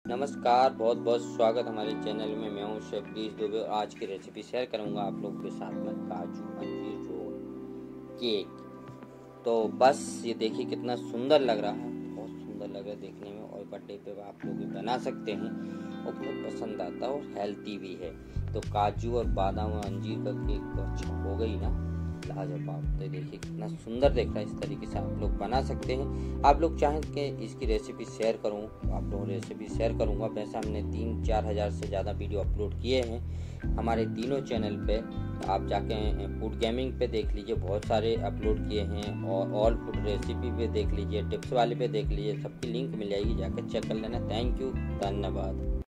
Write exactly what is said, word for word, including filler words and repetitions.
नमस्कार, बहुत बहुत स्वागत हमारे चैनल में। मैं हूं शेफ प्लीज दुबे। आज की रेसिपी शेयर करूंगा आप लोगों के साथ में काजू अंजीर रोल केक। तो बस ये देखिए कितना सुंदर लग रहा है, बहुत सुंदर लग रहा है देखने में, और बर्थडे पे आप लोग बना सकते हैं और बहुत पसंद आता है और हेल्थी भी है। तो काजू और बादाम और अंजीर का केक तो अच्छा हो गई ना, लाजवाब। तो देखिए कितना सुंदर दिख रहा है। इस तरीके से आप लोग बना सकते हैं। आप लोग चाहें कि इसकी रेसिपी शेयर करूं तो आप लोगों रेसिपी शेयर करूंगा। वैसे हमने तीन चार हज़ार से ज़्यादा वीडियो अपलोड किए हैं हमारे तीनों चैनल पे। आप जाके फूड गेमिंग पे देख लीजिए, बहुत सारे अपलोड किए हैं, और ऑल फूड रेसिपी पे देख लीजिए, टिप्स वाले पे देख लीजिए, सबकी लिंक मिल जाएगी, जाकर चेक कर लेना। थैंक यू, धन्यवाद।